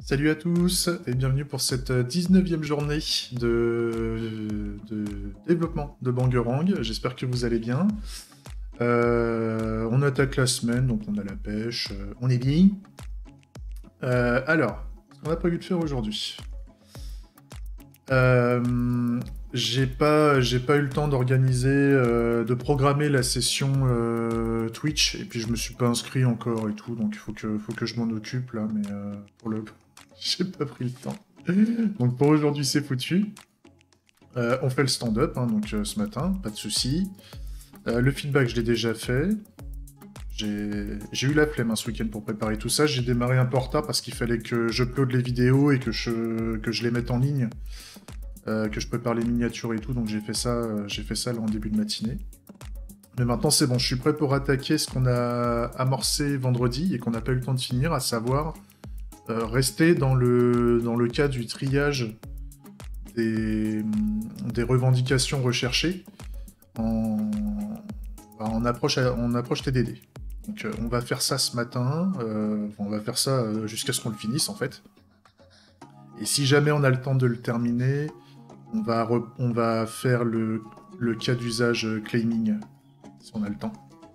Salut à tous et bienvenue pour cette 19e journée de développement de Bangerang. J'espère que vous allez bien. On attaque la semaine, donc on a la pêche, on est bien. Alors, ce qu'on a prévu de faire aujourd'hui. J'ai pas eu le temps d'organiser, de programmer la session Twitch, et puis je me suis pas inscrit encore et tout, donc il faut que je m'en occupe là, mais pour le j'ai pas pris le temps. Donc pour aujourd'hui c'est foutu. On fait le stand-up, hein, donc ce matin, pas de souci. Le feedback je l'ai déjà fait. J'ai eu la flemme ce week-end pour préparer tout ça. J'ai démarré un peu en retard parce qu'il fallait que j'upload les vidéos et que je les mette en ligne. Que je prépare les miniatures et tout, donc j'ai fait ça là en début de matinée. Mais maintenant c'est bon, je suis prêt pour attaquer ce qu'on a amorcé vendredi et qu'on n'a pas eu le temps de finir, à savoir rester dans le cas du triage des revendications recherchées en approche TDD. Donc on va faire ça ce matin, on va faire ça jusqu'à ce qu'on le finisse en fait. Et si jamais on a le temps de le terminer, on va faire le cas d'usage claiming, si on a le temps.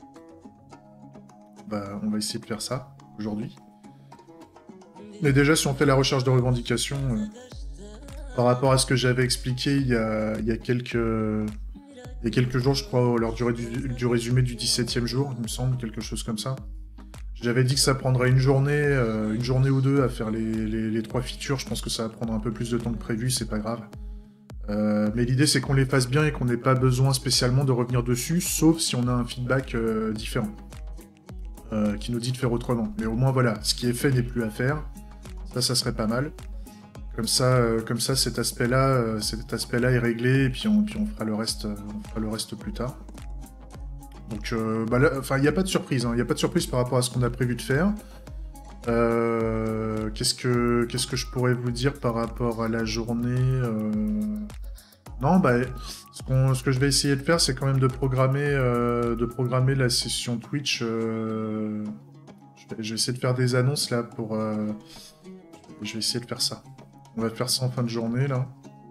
On va essayer de faire ça aujourd'hui. Mais déjà, si on fait la recherche de revendications, par rapport à ce que j'avais expliqué il y a quelques jours, je crois, lors du résumé du 17e jour, il me semble, quelque chose comme ça. J'avais dit que ça prendrait une journée ou deux à faire les 3 features. Je pense que ça va prendre un peu plus de temps que prévu, c'est pas grave. Mais l'idée, c'est qu'on les fasse bien et qu'on n'ait pas besoin spécialement de revenir dessus, sauf si on a un feedback différent, qui nous dit de faire autrement. Mais au moins, voilà, ce qui est fait n'est plus à faire. Ça serait pas mal. Comme ça, cet aspect-là est réglé, et puis on fera le reste plus tard. Donc, il n'y a pas de surprise, hein. Il n'y a pas de surprise par rapport à ce qu'on a prévu de faire. Qu'est-ce que je pourrais vous dire par rapport à la journée Non, ce que je vais essayer de faire, c'est quand même de programmer la session Twitch. Je vais essayer de faire des annonces là pour. Je vais essayer de faire ça. On va faire ça en fin de journée là.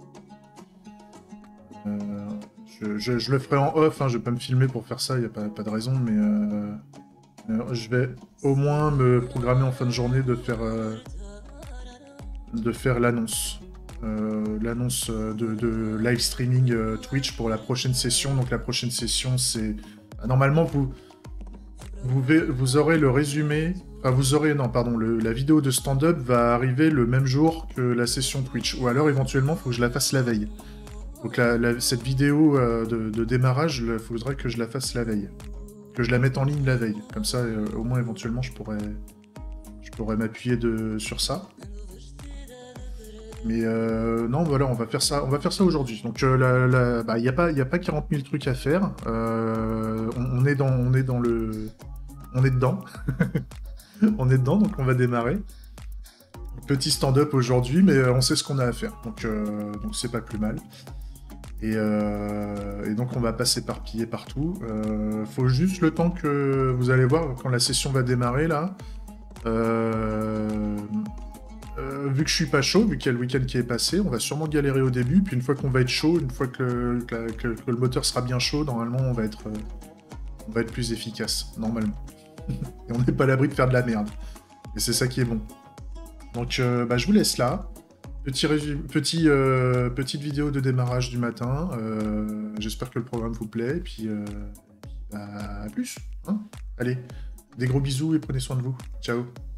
Je le ferai en off, hein, je vais pas me filmer pour faire ça, il n'y a pas de raison, mais je vais au moins me programmer en fin de journée de faire l'annonce. L'annonce de live streaming Twitch pour la prochaine session. Donc la prochaine session, c'est... Normalement, vous aurez le résumé... Enfin, la vidéo de stand-up va arriver le même jour que la session Twitch. Ou alors, éventuellement, il faut que je la fasse la veille. Donc cette vidéo de démarrage, il faudrait que je la fasse la veille. Que je la mette en ligne la veille. Comme ça, au moins, éventuellement, je pourrais m'appuyer sur ça. Mais non, voilà, on va faire ça aujourd'hui. Donc, il n'y a pas 40 000 trucs à faire. On est dedans. On est dedans, donc on va démarrer. Petit stand-up aujourd'hui, mais on sait ce qu'on a à faire. Donc c'est pas plus mal. Et donc on va pas s'éparpiller partout. Faut juste le temps que vous allez voir quand la session va démarrer là. Vu que je suis pas chaud, vu qu'il y a le week-end qui est passé, on va sûrement galérer au début. Puis une fois qu'on va être chaud, une fois que le moteur sera bien chaud, normalement on va être plus efficace, normalement. Et on n'est pas à l'abri de faire de la merde. Et c'est ça qui est bon. Donc je vous laisse là. Petite vidéo de démarrage du matin. J'espère que le programme vous plaît. Et puis à plus. Hein. Allez, des gros bisous et prenez soin de vous. Ciao.